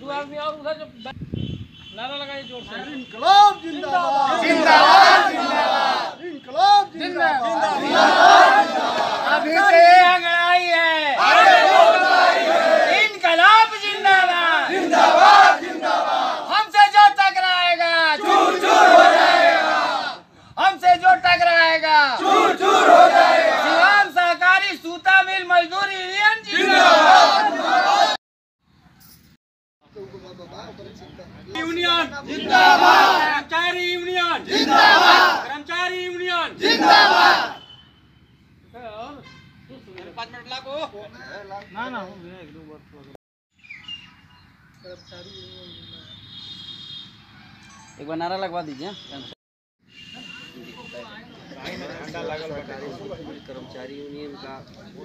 दो आदमी और उधर जो नारा लगाइए जोर से। इंकलाब जिंदाबाद जिंदाबाद जिंदाबाद इंकलाब जिंदाबाद अभी से अंगड़ाई है इंकलाब जिंदाबाद जिंदाबाद जिंदाबाद हमसे जो टकराएगा चूर चूर हो जाएगा हमसे जो टकराएगा चूर चूर हो जाएगा सिवान सहकारी सूता मिल मजदूर यूनियन यूनियन जिंदाबाद कर्मचारी यूनियन जिंदाबाद कर्मचारी यूनियन जिंदाबाद 5 मिनट लागो ना ना हो गया 1-2 बार एक बार नारा लगवा दीजिए। कर्मचारी यूनियन का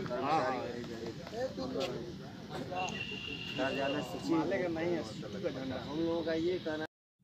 कार्यालय सचिव नहीं है हम लोगों का ये कहना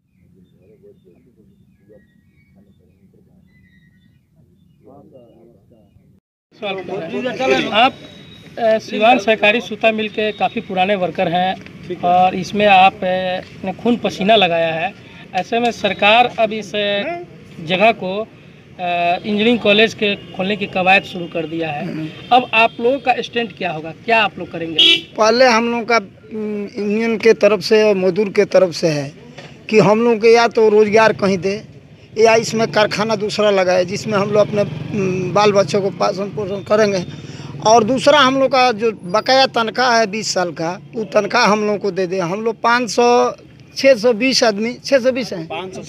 आप सिवान सहकारी सूता मिल के काफ़ी पुराने वर्कर हैं और इसमें आप ने खून पसीना लगाया है। ऐसे में सरकार अब इस जगह को इंजीनियरिंग कॉलेज के खोलने की कवायद शुरू कर दिया है। अब आप लोगों का स्टैंड क्या होगा, क्या आप लोग करेंगे? पहले हम लोग का यूनियन के तरफ से और मजदूर के तरफ से है कि हम लोग के या तो रोजगार कहीं दे या इसमें कारखाना दूसरा लगाए जिसमें हम लोग अपने बाल बच्चों को पालन पोषण करेंगे। और दूसरा हम लोग का जो बकाया तनख्वाह है 20 साल का, वो तनख्वाह हम लोग को दे दे। हम लोग 620 आदमी 620 हैं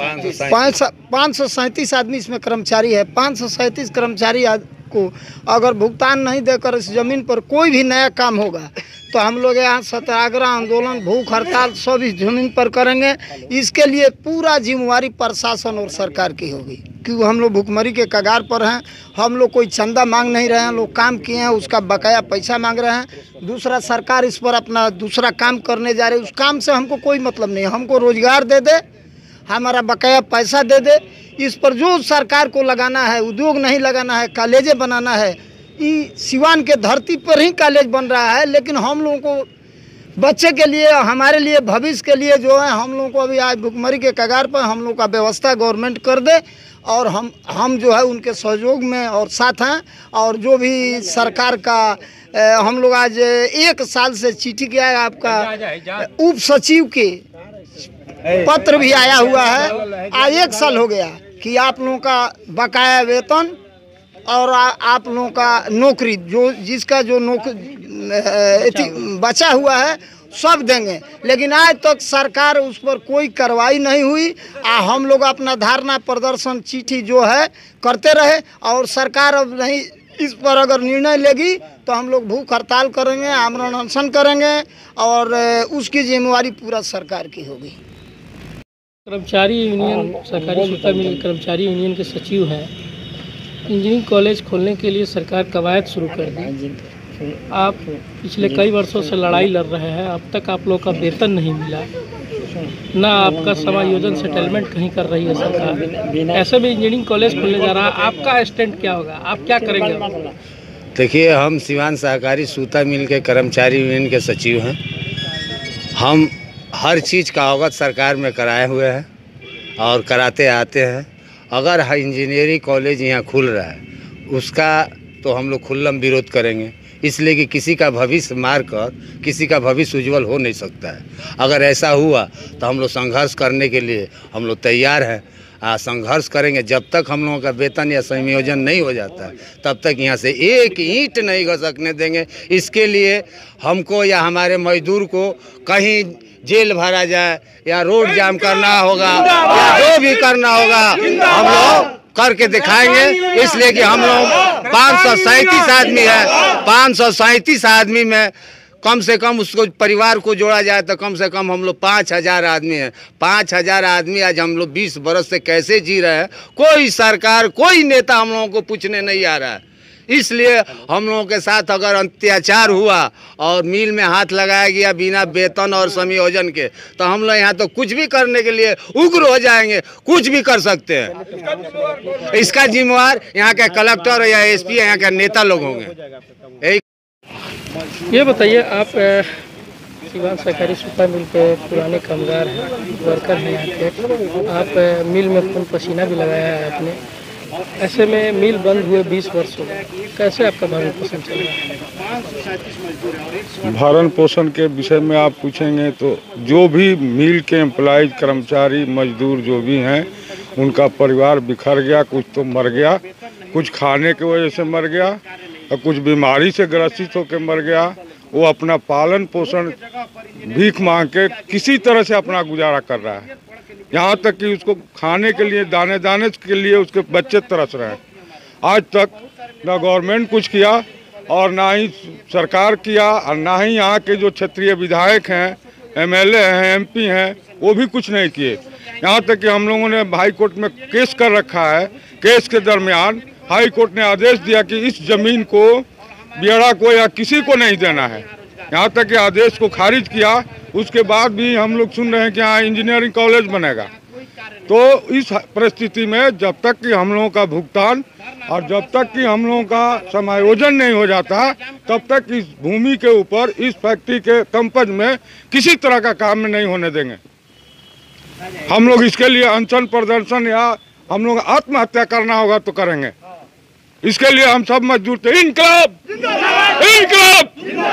537 आदमी इसमें कर्मचारी है। 537 कर्मचारी को अगर भुगतान नहीं देकर इस ज़मीन पर कोई भी नया काम होगा तो हम लोग यहाँ सत्याग्रह आंदोलन भूख हड़ताल सब इस जमीन पर करेंगे। इसके लिए पूरा जिम्मेवारी प्रशासन और सरकार की होगी क्योंकि हम लोग भुखमरी के कगार पर हैं। हम लोग कोई चंदा मांग नहीं रहे हैं, लोग काम किए हैं उसका बकाया पैसा मांग रहे हैं। दूसरा सरकार इस पर अपना दूसरा काम करने जा रही है, उस काम से हमको कोई मतलब नहीं है। हमको रोजगार दे दे, हमारा बकाया पैसा दे दे। इस पर जो सरकार को लगाना है, उद्योग नहीं लगाना है, कॉलेजें बनाना है, ये सिवान के धरती पर ही कॉलेज बन रहा है। लेकिन हम लोगों को बच्चे के लिए, हमारे लिए, भविष्य के लिए जो है हम लोगों को अभी आज भुखमरी के कगार पर हम लोग का व्यवस्था गवर्नमेंट कर दे और हम जो है उनके सहयोग में और साथ हैं। और जो भी सरकार का हम लोग आज 1 साल से चिट्ठी किया है, आपका उप सचिव के पत्र भी आया हुआ है। आज 1 साल हो गया कि आप लोगों का बकाया वेतन और आप लोगों का नौकरी जो जिसका जो नौकरी बचा हुआ है सब देंगे। लेकिन आज तक सरकार उस पर कोई कार्रवाई नहीं हुई। हम लोग अपना धारणा प्रदर्शन चिट्ठी जो है करते रहे और सरकार अब नहीं इस पर अगर निर्णय लेगी तो हम लोग भूख हड़ताल करेंगे, आमरण अनशन करेंगे और उसकी जिम्मेवारी पूरा सरकार की होगी। कर्मचारी यूनियन सहकारी सूता मिल कर्मचारी यूनियन के सचिव हैं। इंजीनियरिंग कॉलेज खोलने के लिए सरकार कवायद शुरू कर दी। आप पिछले कई वर्षों से लड़ाई लड़ रहे हैं, अब तक आप लोग का वेतन नहीं मिला, ना आपका समायोजन सेटलमेंट कहीं कर रही है सरकार। ऐसे में इंजीनियरिंग कॉलेज खोलने जा रहा है, आपका स्टैंड क्या होगा, आप क्या करेंगे? देखिए, हम सिवान सहकारी सूता मिल के कर्मचारी यूनियन के सचिव हैं। हम हर चीज़ का अवगत सरकार में कराए हुए हैं और कराते आते हैं। अगर इंजीनियरिंग कॉलेज यहाँ खुल रहा है उसका तो हम लोग खुल्लम विरोध करेंगे, इसलिए कि किसी का भविष्य मार कर किसी का भविष्य उज्जवल हो नहीं सकता है। अगर ऐसा हुआ तो हम लोग संघर्ष करने के लिए हम लोग तैयार हैं। संघर्ष करेंगे जब तक हम लोगों का वेतन या संयोजन नहीं हो जाता है, तब तक यहाँ से एक ईंट नहीं घसकने देंगे। इसके लिए हमको या हमारे मजदूर को कहीं जेल भरा जाए या रोड जाम करना होगा या जो भी करना होगा हम लोग करके दिखाएंगे। इसलिए कि हम लोग 537 आदमी है, 537 आदमी में कम से कम उसको परिवार को जोड़ा जाए तो कम से कम हम लोग 5000 आदमी हैं। 5000 आदमी आज हम लोग 20 बरस से कैसे जी रहे हैं, कोई सरकार कोई नेता हम लोगों को पूछने नहीं आ रहा है। इसलिए हम लोगों के साथ अगर अत्याचार हुआ और मिल में हाथ लगाया गया बिना वेतन और संयोजन के, तो हम लोग यहाँ तो कुछ भी करने के लिए उग्र हो जाएंगे, कुछ भी कर सकते हैं। इसका जिम्मेवार यहाँ के कलेक्टर या एसपी यहाँ के नेता लोग होंगे। ये बताइए, आप सिवान सहकारी सूता मिल के पुराने कामगार हैं, वर्कर हैं यहाँ के। आप मिल में खून पसीना भी लगाया है आपने, ऐसे में मिल बंद हुए 20 वर्ष हो गए, कैसे आपका भरण पोषण चल रहा है? भरण पोषण के विषय में आप पूछेंगे तो जो भी मिल के एम्प्लॉयज, कर्मचारी, मजदूर जो भी हैं, उनका परिवार बिखर गया। कुछ तो मर गया, कुछ खाने की वजह से मर गया और कुछ बीमारी से ग्रसित होकर मर गया। वो अपना पालन पोषण भीख मांग के किसी तरह से अपना गुजारा कर रहा है। यहाँ तक कि उसको खाने के लिए, दाने दाने के लिए उसके बच्चे तरस रहे हैं। आज तक ना गवर्नमेंट कुछ किया और ना ही सरकार किया और ना ही यहाँ के जो क्षेत्रीय विधायक हैं, एमएलए हैं, एमपी हैं, वो भी कुछ नहीं किए। यहाँ तक कि हम लोगों ने हाई कोर्ट में केस कर रखा है। केस के दरमियान हाई कोर्ट ने आदेश दिया कि इस जमीन को बियड़ा को या किसी को नहीं देना है। यहाँ तक कि आदेश को खारिज किया। उसके बाद भी हम लोग सुन रहे हैं कि यहाँ इंजीनियरिंग कॉलेज बनेगा। तो इस परिस्थिति में जब तक कि हम लोगों का भुगतान और जब तक कि हम लोगों का समायोजन नहीं हो जाता, तब तक इस भूमि के ऊपर, इस फैक्ट्री के कैंपस में किसी तरह का काम नहीं होने देंगे। हम लोग इसके लिए अनशन प्रदर्शन या हम लोग आत्महत्या करना होगा तो करेंगे। इसके लिए हम सब मजदूर थे। इनकलाब इनकलाब।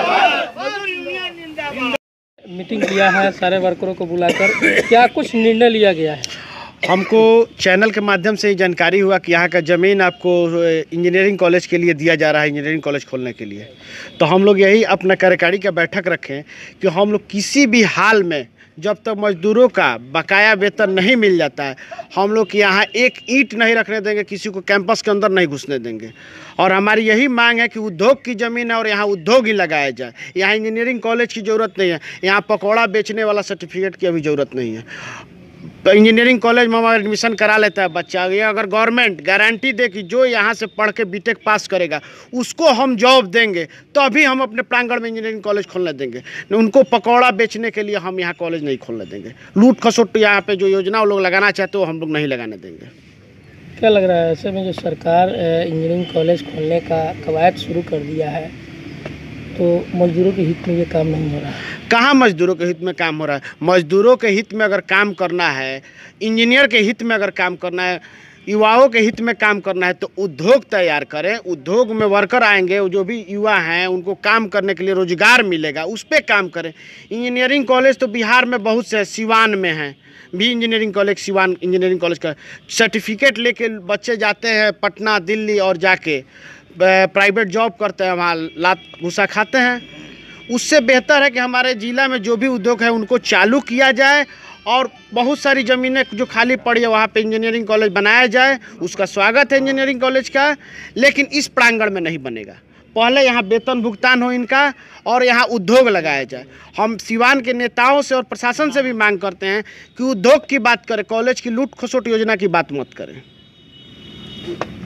मीटिंग किया है सारे वर्करों को बुलाकर, क्या कुछ निर्णय लिया गया है? हमको चैनल के माध्यम से ही जानकारी हुआ कि यहाँ का ज़मीन आपको इंजीनियरिंग कॉलेज के लिए दिया जा रहा है, इंजीनियरिंग कॉलेज खोलने के लिए। तो हम लोग यही अपना कार्यकारी का बैठक रखें कि हम लोग किसी भी हाल में जब तक मजदूरों का बकाया वेतन नहीं मिल जाता है, हम लोग यहाँ एक ईंट नहीं रखने देंगे, किसी को कैंपस के अंदर नहीं घुसने देंगे। और हमारी यही मांग है कि उद्योग की ज़मीन है और यहाँ उद्योग ही लगाया जाए। यहाँ इंजीनियरिंग कॉलेज की ज़रूरत नहीं है, यहाँ पकौड़ा बेचने वाला सर्टिफिकेट की अभी ज़रूरत नहीं है। तो इंजीनियरिंग कॉलेज में हमारा एडमिशन करा लेता है बच्चा। ये अगर गवर्नमेंट गारंटी दे कि जो यहाँ से पढ़ के बीटेक पास करेगा उसको हम जॉब देंगे, तो अभी हम अपने प्रांगण में इंजीनियरिंग कॉलेज खोलने देंगे। उनको पकौड़ा बेचने के लिए हम यहाँ कॉलेज नहीं खोलने देंगे। लूट खसोट यहाँ पे जो योजना वो लोग लगाना चाहते हो, हम लोग नहीं लगाने देंगे। क्या लग रहा है ऐसे में जो सरकार इंजीनियरिंग कॉलेज खोलने का कवायद शुरू कर दिया है, तो मजदूरों के हित में ये काम नहीं हो रहा है? कहाँ मजदूरों के हित में काम हो रहा है? मजदूरों के हित में अगर काम करना है, इंजीनियर के हित में अगर काम करना है, युवाओं के हित में काम करना है, तो उद्योग तैयार करें। उद्योग में वर्कर आएंगे, जो भी युवा हैं उनको काम करने के लिए रोजगार मिलेगा, उस पर काम करें। इंजीनियरिंग कॉलेज तो बिहार में बहुत से, सिवान में हैं भी engineering college. Siwan engineering college का सर्टिफिकेट लेके बच्चे जाते हैं पटना, दिल्ली और जाके प्राइवेट जॉब करते हैं, वहाँ लात घुसा खाते हैं। उससे बेहतर है कि हमारे ज़िला में जो भी उद्योग है उनको चालू किया जाए और बहुत सारी ज़मीनें जो खाली पड़ी है वहाँ पे इंजीनियरिंग कॉलेज बनाया जाए। उसका स्वागत है इंजीनियरिंग कॉलेज का, लेकिन इस प्रांगण में नहीं बनेगा। पहले यहाँ वेतन भुगतान हो इनका और यहाँ उद्योग लगाया जाए। हम सिवान के नेताओं से और प्रशासन से भी मांग करते हैं कि उद्योग की बात करें, कॉलेज की लूट खसोट योजना की बात मत करें।